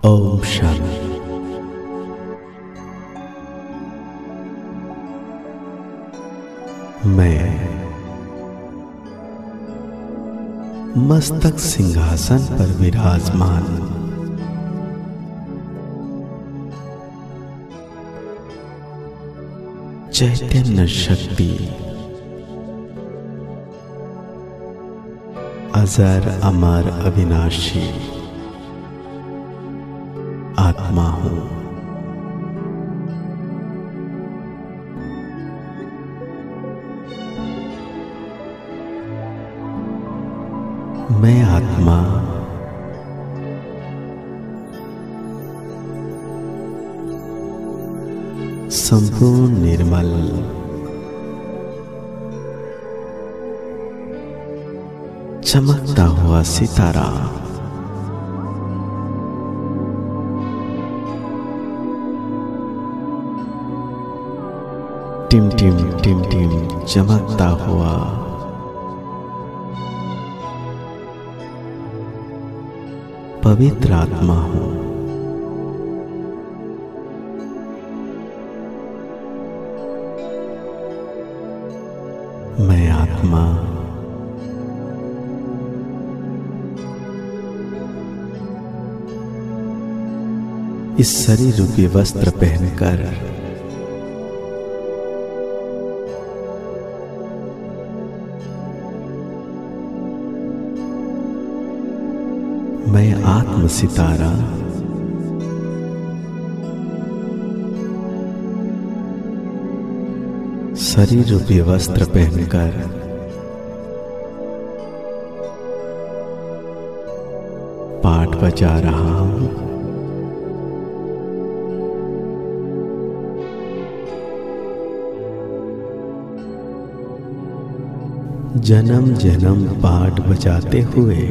ओम शांति। मैं मस्तक सिंहासन पर विराजमान चैतन्य शक्ति अजर अमर अविनाशी आत्मा हूं। मैं आत्मा संपूर्ण निर्मल चमकता हुआ सितारा टिम टिम टिम टिम चमकता हुआ पवित्र आत्मा हूं। मैं आत्मा इस शरीर रूपी वस्त्र पहनकर मैं आत्म सितारा शरीर रूपी वस्त्र पहनकर पाठ बजा रहा हूं। जन्म जन्म पाठ बजाते हुए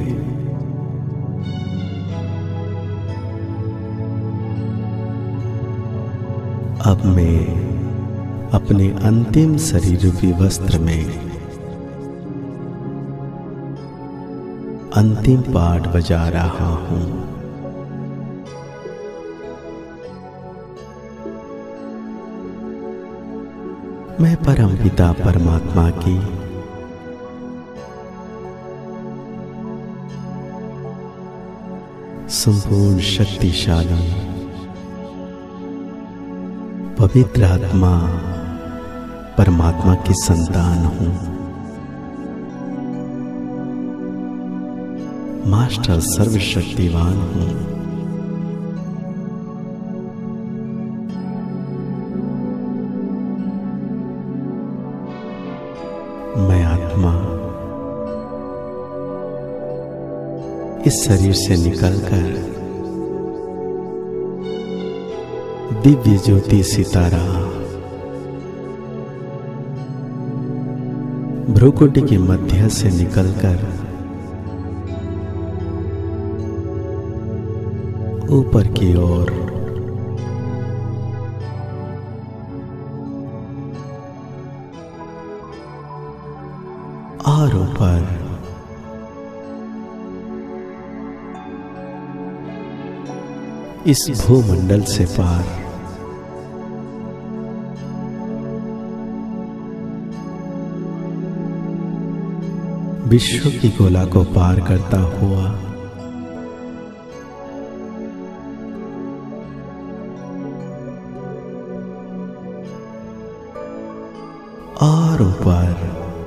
अब मैं अपने अंतिम शरीर रूपी वस्त्र में अंतिम पाठ बजा रहा हूं। मैं परमपिता परमात्मा की संपूर्ण शक्तिशाली पवित्र आत्मा परमात्मा की संतान हूं। मास्टर सर्वशक्तिवान हूं। मैं आत्मा इस शरीर से निकलकर दिव्य ज्योति सितारा भ्रूकुटी के मध्य से निकलकर ऊपर की ओर और ऊपर इस भूमंडल से पार विश्व की गोला को पार करता हुआ और ऊपर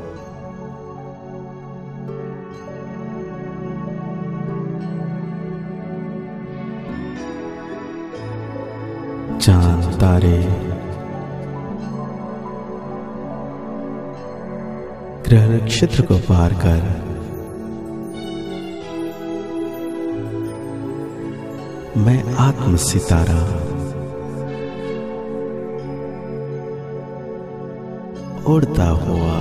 चांद तारे ग्रह नक्षत्र को पार कर मैं आत्म सितारा उड़ता हुआ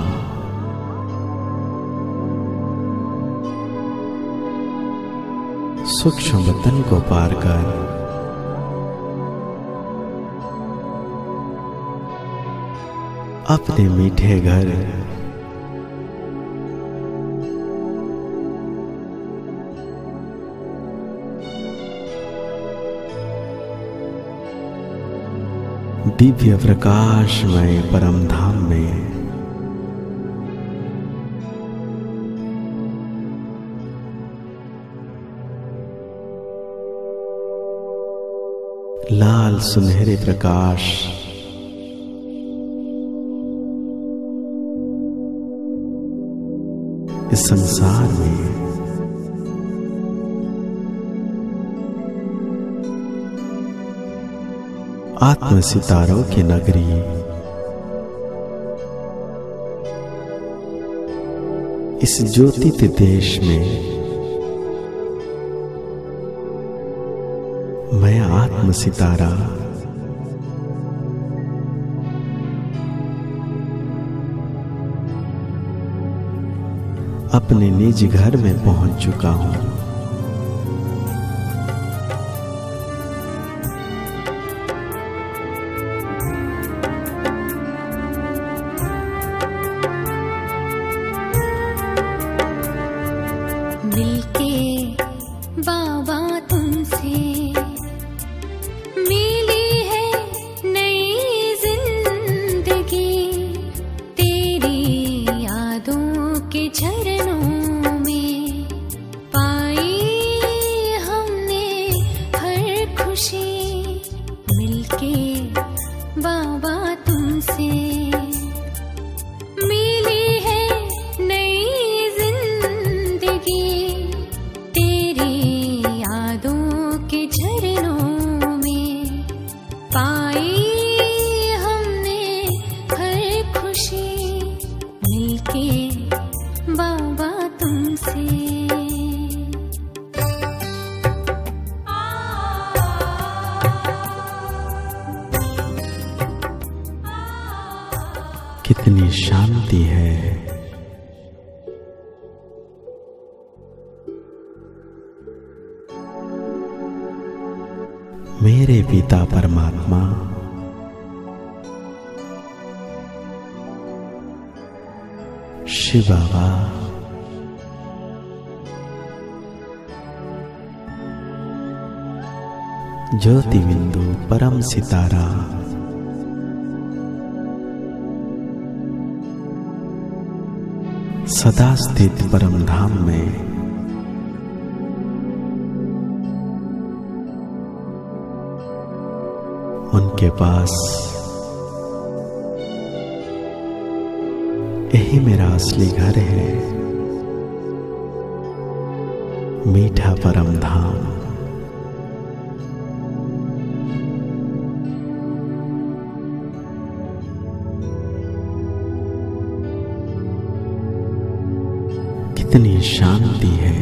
सूक्ष्म वतन को पार कर अपने मीठे घर दिव्य प्रकाशमय परम धाम में लाल सुनहरे प्रकाश इस संसार में आत्म सितारों की नगरी इस ज्योतित देश में मैं आत्म सितारा अपने निज घर में पहुंच चुका हूं। मिलके बाबा तुमसे मिली है नई जिंदगी, तेरी यादों के झरनों में पाई हमने हर खुशी। मिलके बाबा तुमसे मिली है नई जिंदगी, तेरी यादों के झरनों में पाई हमने हर खुशी। मिलके बाबा तुमसे कितनी शांति है, मेरे पिता परमात्मा शिव बाबा ज्योति बिंदु परम सितारा सदा स्थित परम धाम में उनके पास यही मेरा असली घर है, मीठा परम धाम। कितनी शांति है,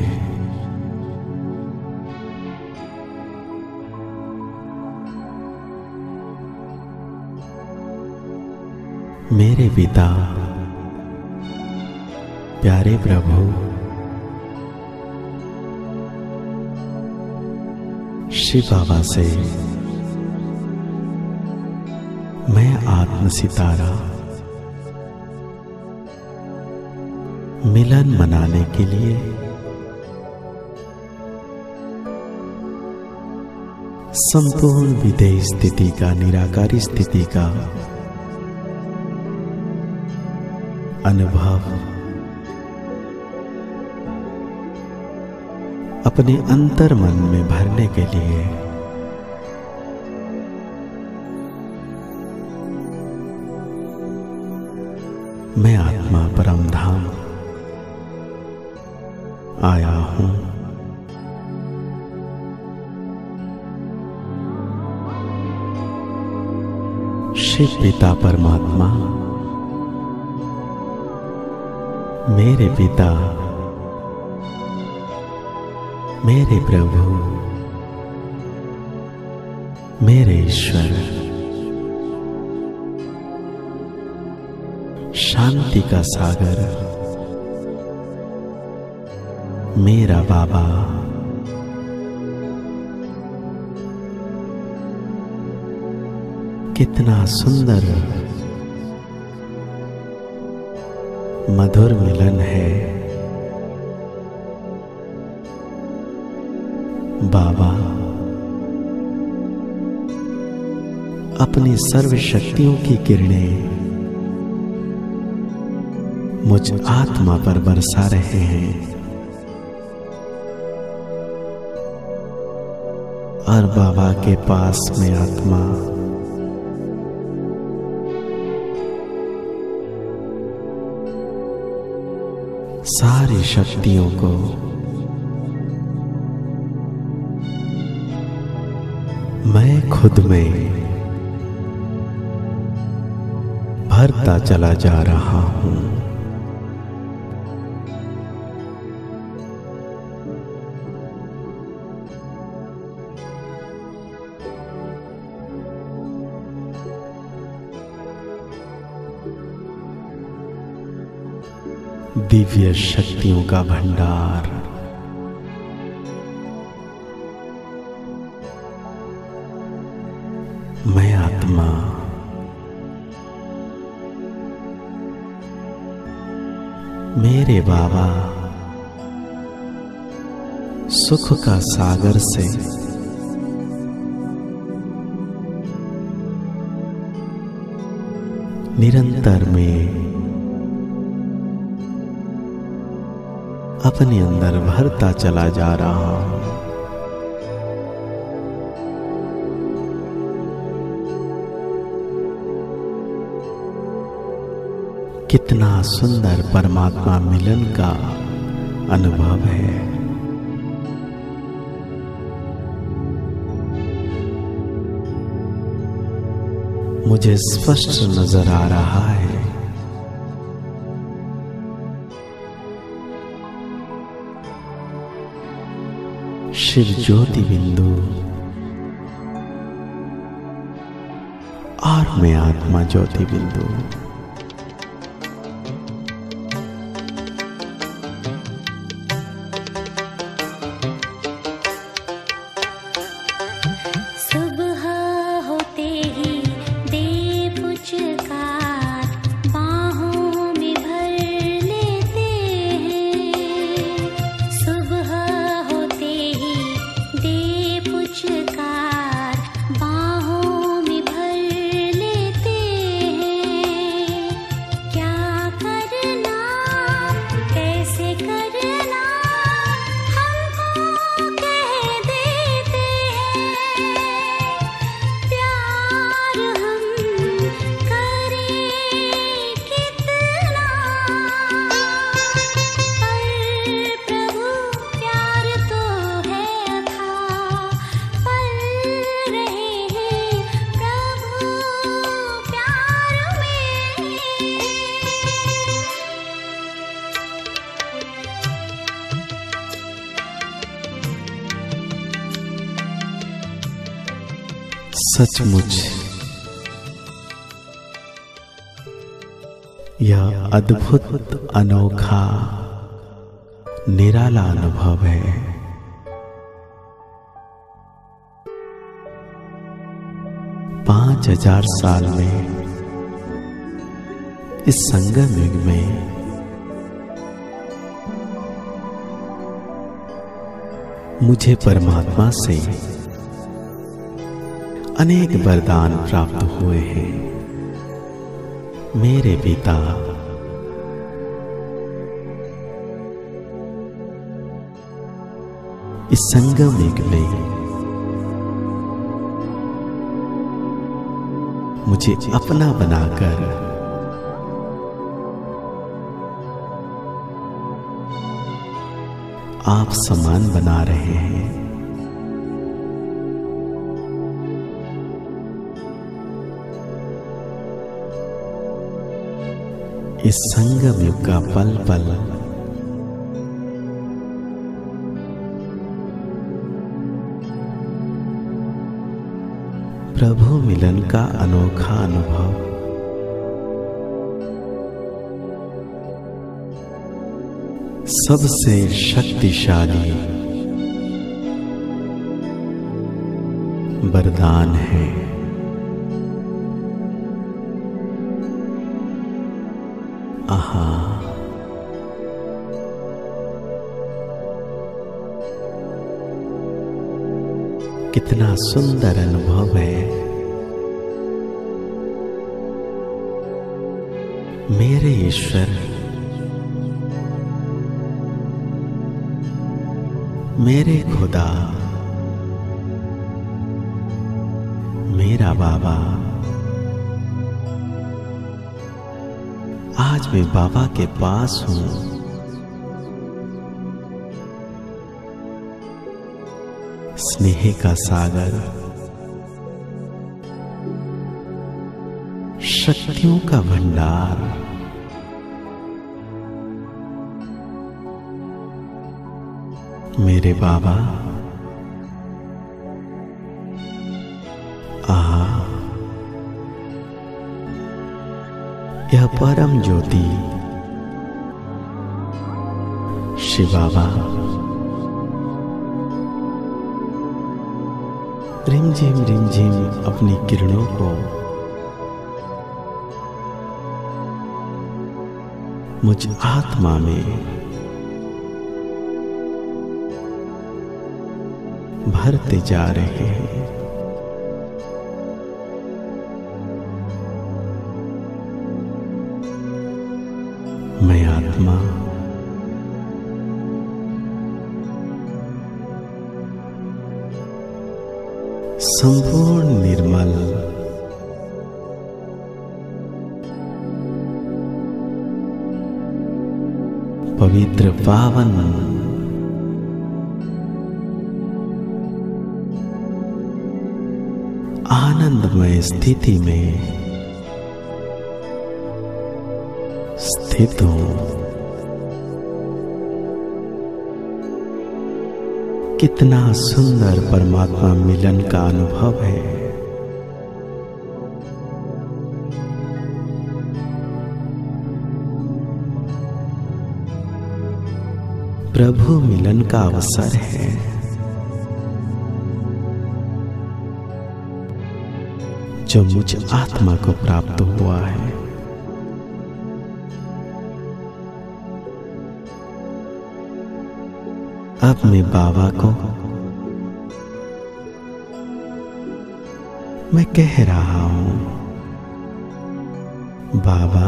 मेरे पिता प्यारे प्रभु शिव बाबा से मैं आत्म सितारा मिलन मनाने के लिए संपूर्ण विदेह स्थिति का, निराकारी स्थिति का अनुभव अपने अंतर मन में भरने के लिए मैं आत्मा परम धाम आया हूं। शिव पिता परमात्मा मेरे पिता, मेरे प्रभु, मेरे ईश्वर, शांति का सागर मेरा बाबा, कितना सुंदर मधुर मिलन है। बाबा अपनी सर्व शक्तियों की किरणें मुझ आत्मा पर बरसा रहे हैं और बाबा के पास में आत्मा सारी शक्तियों को मैं खुद में भरता चला जा रहा हूं। दिव्य शक्तियों का भंडार मैं आत्मा मेरे बाबा सुख का सागर से निरंतर में अपने अंदर भरता चला जा रहा हूं। कितना सुंदर परमात्मा मिलन का अनुभव है। मुझे स्पष्ट नजर आ रहा है शिव ज्योति बिंदु और मैं आत्मा ज्योति बिंदु। सुबह होते ही दे पुचकार बाहों में भर लेते हैं। सुबह होते ही दे पुचकार बाहों में भर लेते हैं। क्या करना कैसे करना हमको कह देते हैं। प्यार हम करें कितना पर प्रभु प्यार तो है अथाह। पल रहे हैं प्रभु प्यार में। सचमुच यह अद्भुत अनोखा निराला अनुभव है। 5000 साल में इस संगम युग में मुझे परमात्मा से अनेक वरदान प्राप्त हुए हैं। मेरे पिता इस संगम युग में मुझे अपना बनाकर आप समान बना रहे हैं। इस संगम युग का पल पल प्रभु मिलन का अनोखा अनुभव सबसे शक्तिशाली वरदान है। आहा, कितना सुंदर अनुभव है। मेरे ईश्वर, मेरे खुदा, मेरा बाबा, आज मैं बाबा के पास हूं। स्नेह का सागर, शक्तियों का भंडार, मेरे बाबा, यह परम ज्योति शिव बाबा रिमझिम अपनी किरणों को मुझ आत्मा में भरते जा रहे हैं। मैं आत्मा संपूर्ण निर्मल, पवित्र, पावन, आनंदमय स्थिति में स्थित हूं। कितना सुंदर परमात्मा मिलन का अनुभव है। प्रभु मिलन का अवसर है। जो मुझ आत्मा को प्राप्त हुआ है। अब मैं बाबा को मैं कह रहा हूं, बाबा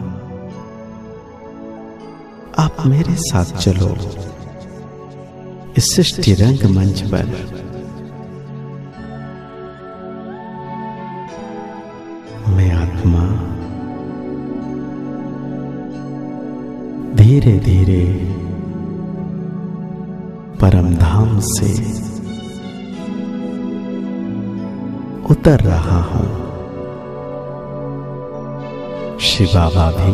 आप मेरे साथ चलो इस सृष्टि रंग मंच पर। मैं आत्मा धीरे धीरे परम धाम से उतर रहा हूं। शिव बाबा भी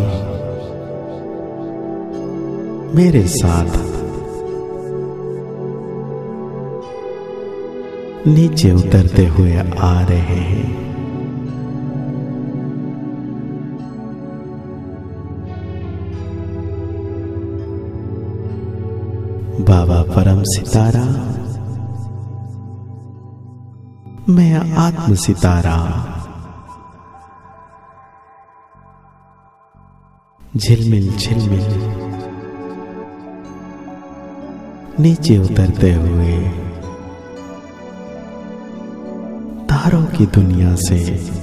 मेरे साथ नीचे उतरते हुए आ रहे हैं। बाबा परम सितारा, मैं आत्म सितारा, झिलमिल झिलमिल नीचे उतरते हुए तारों की दुनिया से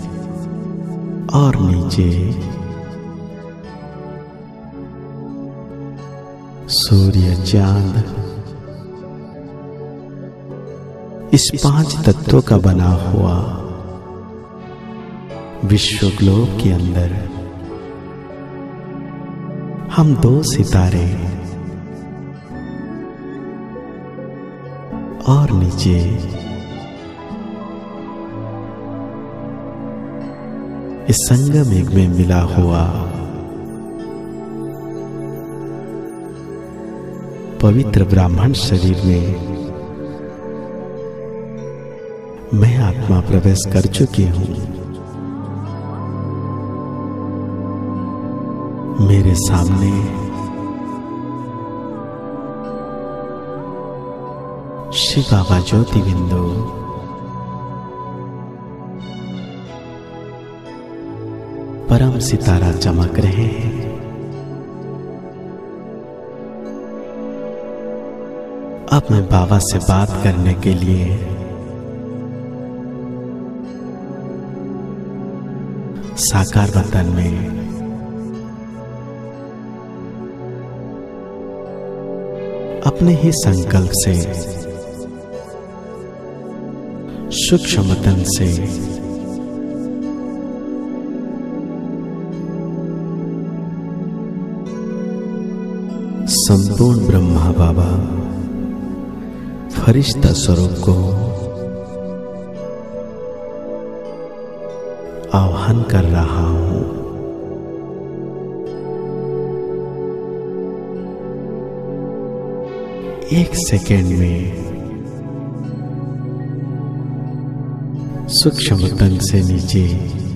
और नीचे सूर्य, चांद, इस 5 तत्वों का बना हुआ विश्व ग्लोब के अंदर हम 2 सितारे और नीचे इस संगम युग में मिला हुआ पवित्र ब्राह्मण शरीर में मैं आत्मा प्रवेश कर चुकी हूं। मेरे सामने शिव बाबा ज्योति बिंदु परम सितारा चमक रहे हैं। अब मैं बाबा से बात करने के लिए साकार वतन में अपने ही संकल्प से, सूक्ष्म तन से संपूर्ण ब्रह्मा बाबा फरिश्ता स्वरूप को आह्वान कर रहा हूं। एक सेकेंड में सूक्ष्म तन से नीचे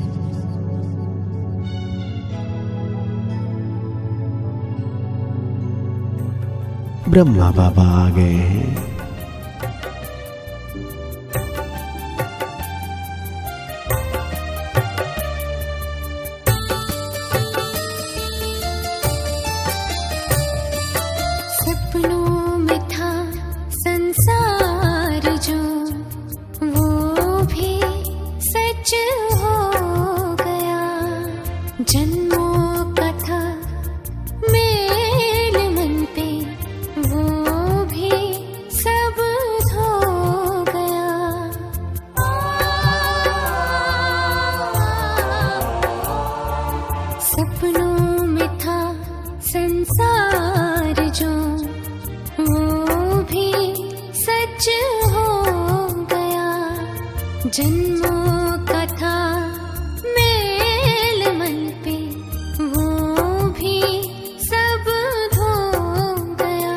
ब्रह्मा बाबा आ गए हैं। सपनों में था संसार जो, वो भी सच हो गया। जन्मों का था मेल मन पे, वो भी सब धो गया। सपनों में था संसार जो, वो भी सच हो गया। जन्मों का था मेल मन पे, वो भी सब धो गया।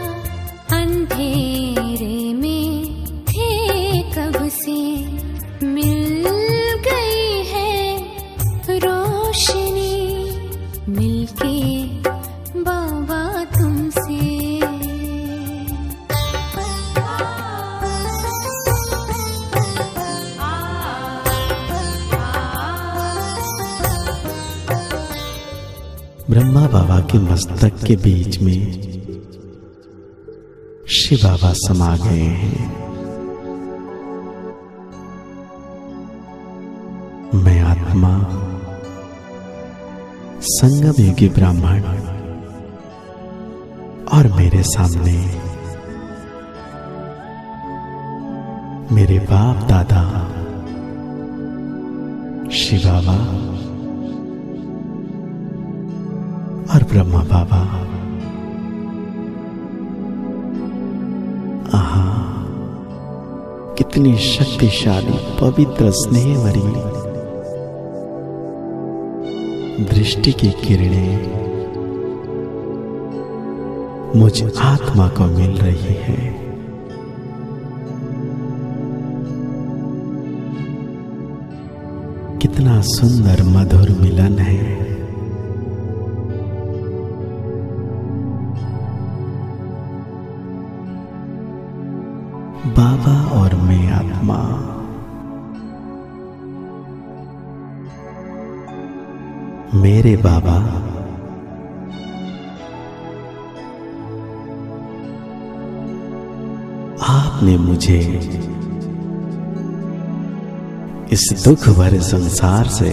अंधेरे में थे कब से, मिल गई है रोशनी, मिलके बाबा तुमसे। ब्रह्मा बाबा के मस्तक के बीच में शिव बाबा समा गए हैं। मैं आत्मा संगम युगी ब्राह्मण और मेरे सामने मेरे बाप दादा शिव बाबा और ब्रह्मा बाबा। आहा, कितनी शक्तिशाली पवित्र स्नेह भरी दृष्टि की किरणें मुझ आत्मा को मिल रही है। कितना सुंदर मधुर मिलन है। बाबा और मैं आत्मा मेरे बाबा आपने मुझे इस दुख भरे संसार से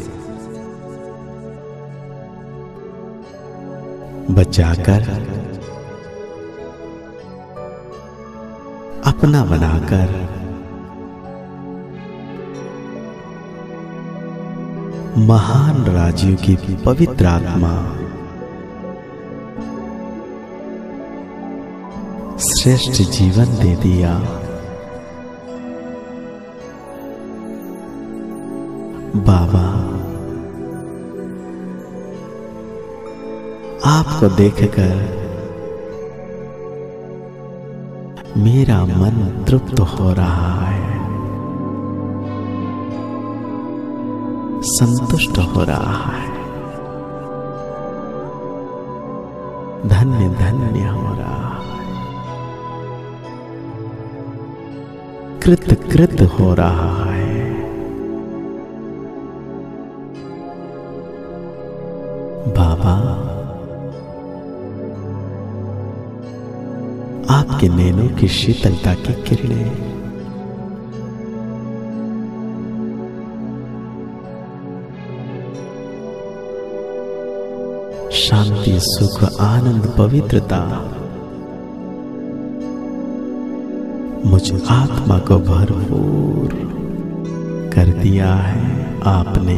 बचाकर अपना बनाकर महान राजियों की पवित्र आत्मा श्रेष्ठ जीवन दे दिया। बाबा, आपको देखकर मेरा मन तृप्त हो रहा है, संतुष्ट हो रहा है, धन्य धन्य हो रहा है, कृत कृत हो रहा है। बाबा, आपके नैनों की शीतलता की किरणें शांति, सुख, आनंद, पवित्रता मुझ आत्मा को भरपूर कर दिया है आपने।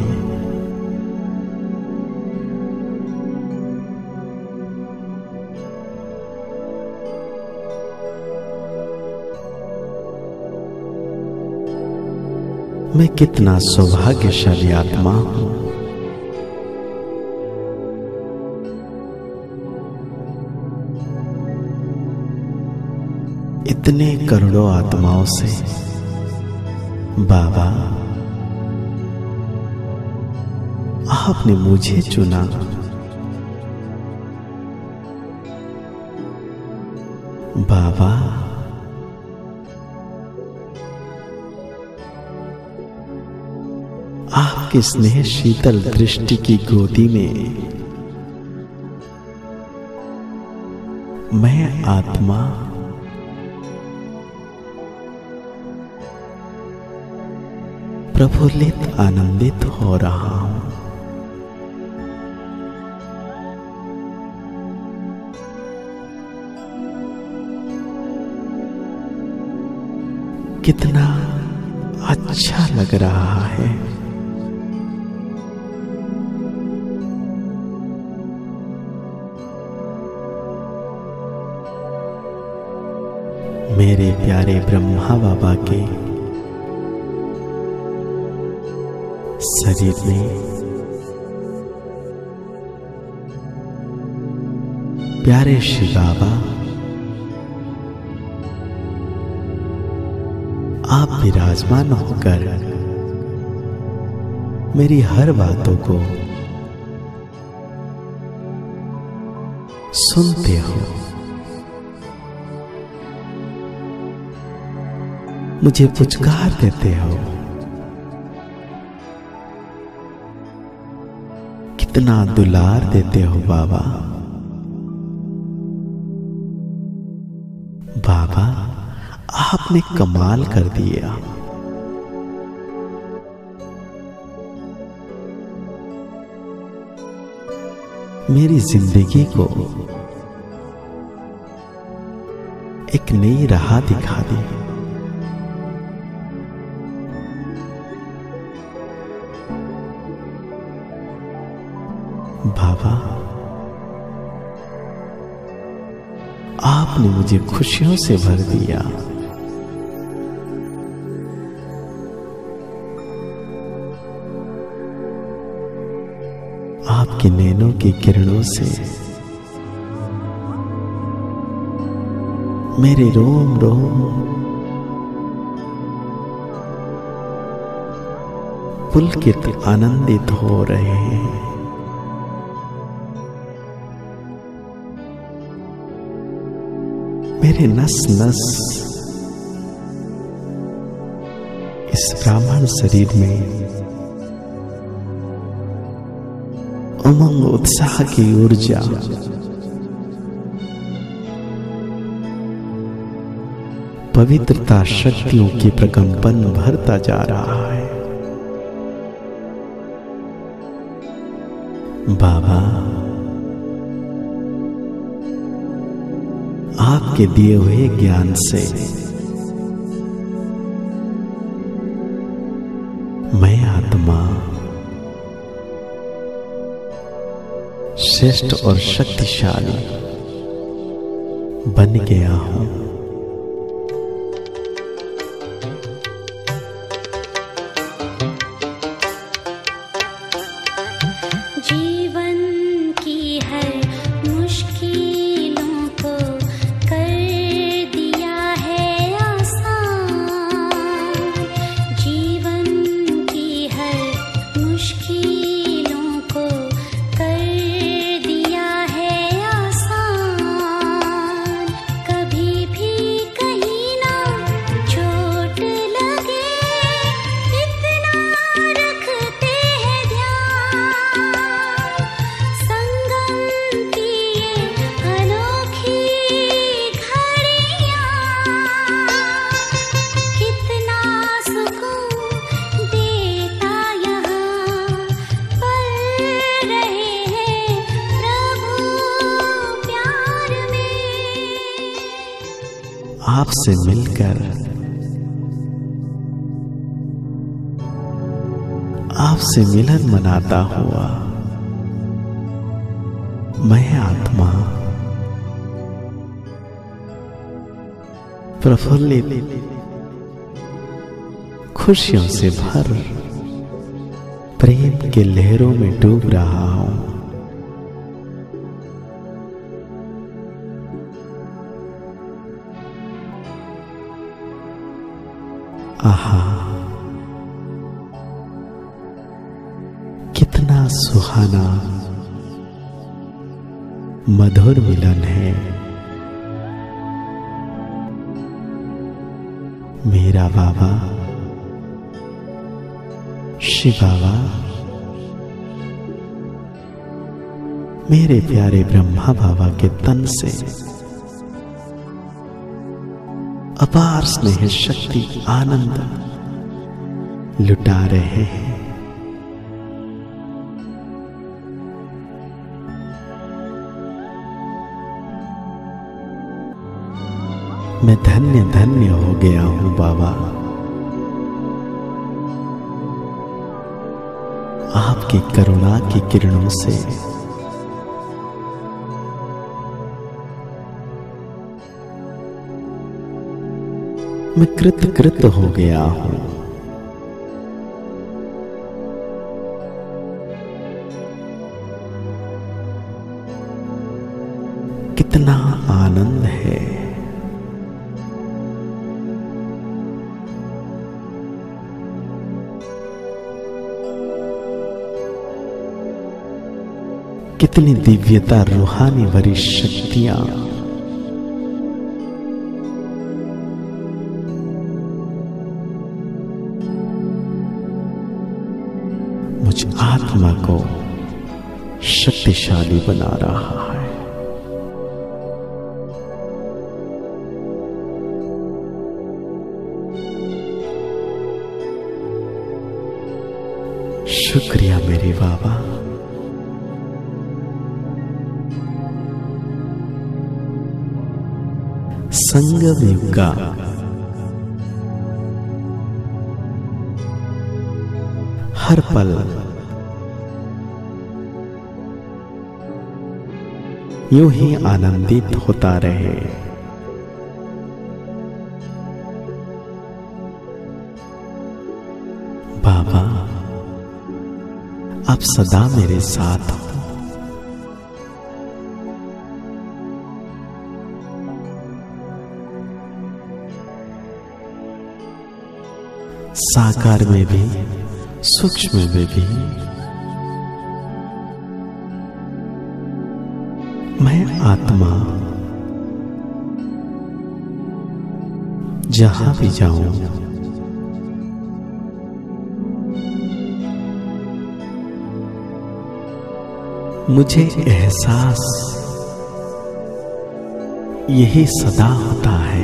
मैं कितना सौभाग्यशाली आत्मा हूं। इतने करोड़ों आत्माओं से बाबा आपने मुझे चुना। बाबा आपकी स्नेह शीतल दृष्टि की गोदी में मैं आत्मा प्रफुल्लित आनंदित हो रहा हूं। कितना अच्छा लग रहा है। मेरे प्यारे ब्रह्मा बाबा के शरीर में प्यारे शिव बाबा आप विराजमान होकर मेरी हर बातों को सुनते हो, मुझे पुचकार देते हो। कितना दुलार देते हो बाबा। बाबा आपने कमाल कर दिया। मेरी जिंदगी को एक नई राह दिखा दी। बाबा आपने मुझे खुशियों से भर दिया। आपके नैनों की किरणों से मेरे रोम रोम पुलकित आनंदित हो रहे हैं। मेरे नस नस इस ब्राह्मण शरीर में उमंग उत्साह की ऊर्जा पवित्रता शक्तियों की प्रकंपन भरता जा रहा है। बाबा आपके दिए हुए ज्ञान से मैं आत्मा श्रेष्ठ और शक्तिशाली बन गया हूं। जीवन की हर मुश्किलों को कर दिया है आसान। जीवन की हर मुश्किलों को कर दिया है आसान। कभी भी आपसे मिलकर, आपसे मिलन मनाता हुआ मैं आत्मा प्रफुल्लित, खुशियों से भर प्रेम के लहरों में डूब रहा हूं। आहा, कितना सुहाना मधुर मिलन है। मेरा बाबा शिव बाबा, मेरे प्यारे ब्रह्मा बाबा के तन से अपार स्नेह शक्ति आनंद लुटा रहे हैं। मैं धन्य धन्य हो गया हूं बाबा, आपकी करुणा की किरणों से मैं कृत हो गया हूं। कितना आनंद है। कितनी दिव्यता, रूहानी भरी शक्तियां मुझ आत्मा को शक्तिशाली बना रहा है। शुक्रिया मेरे बाबा। संगम युग का हर पल यूं ही आनंदित होता रहे। बाबा, आप सदा मेरे साथ हो। साकार में भी, सूक्ष्म में भी मैं आत्मा जहां भी जाऊं मुझे एहसास यही सदा होता है।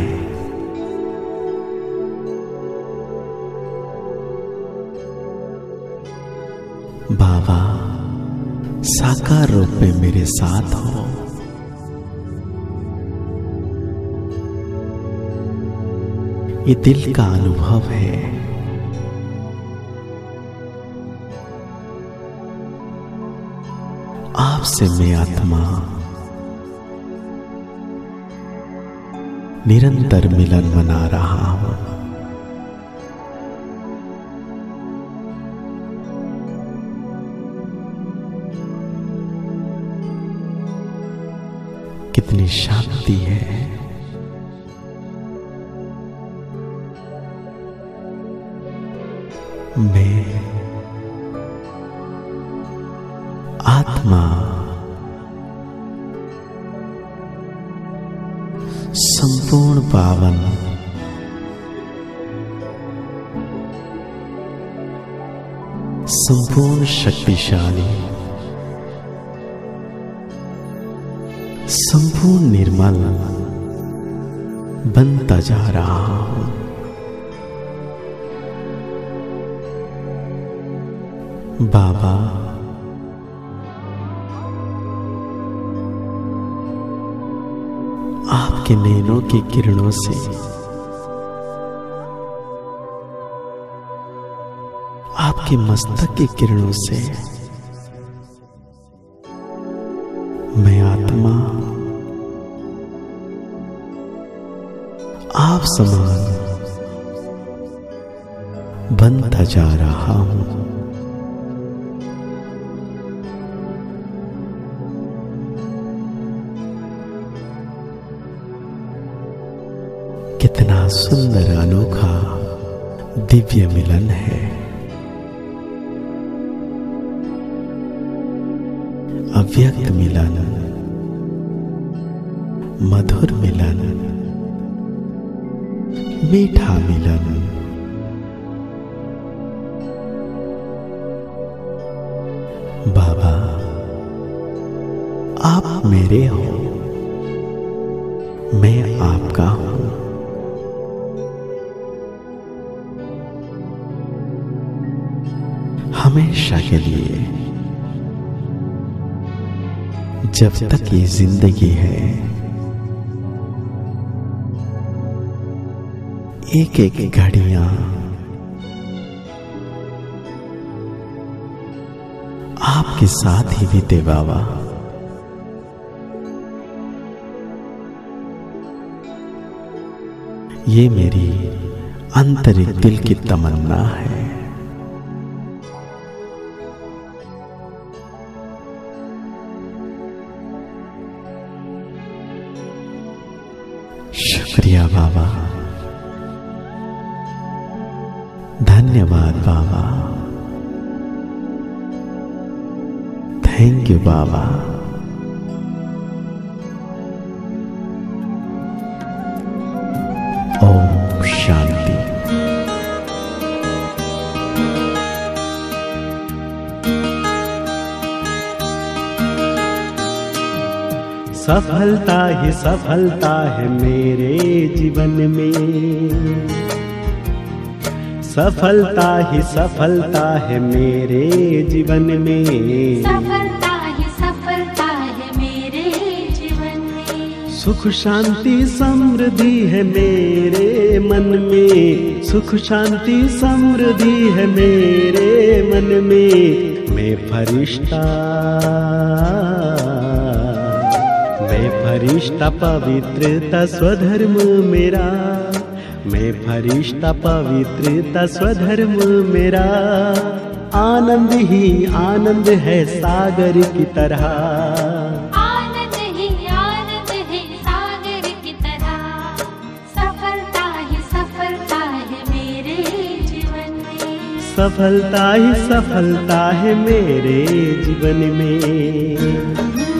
बाबा, साकार रूप में मेरे साथ हो। ये दिल का अनुभव है। आपसे मैं आत्मा निरंतर मिलन मना रहा हूं। कितनी शांति है। मैं आत्मा संपूर्ण पावन, संपूर्ण शक्तिशाली, संपूर्ण निर्मल बनता जा रहा हूं। बाबा, आप आपके नैनों की किरणों से आपके मस्तक की किरणों से मैं आत्मा आप समान बनता जा रहा हूं। कितना सुंदर अनोखा दिव्य मिलन है। अव्यक्त मिलन, मधुर मिलन, मीठा मिलन। बाबा आप मेरे हो, मैं आपका हूं। हमेशा के लिए, जब तक ये जिंदगी है, एक एक घड़ियां आपके साथ ही बीते बाबा। ये मेरी आंतरिक दिल की तमन्ना है। शुक्रिया बाबा, धन्यवाद बाबा, थैंक यू बाबा। ओम शांति। सफलता ही सफलता है मेरे जीवन में, सफलता ही सफलता है मेरे जीवन में, सफलता ही सफलता है मेरे जीवन में। सुख शांति समृद्धि है मेरे मन में, सुख शांति समृद्धि है मेरे मन में। मैं फरिश्ता पवित्रता स्वधर्म मेरा, मैं फरिश्ता पवित्रता स्वधर्म मेरा। आनंद ही आनंद है सागर की तरह, आनंद ही आनंद है सागर की तरह। सफलता ही सफलता है मेरे जीवन में, सफलता ही सफलता है मेरे जीवन में।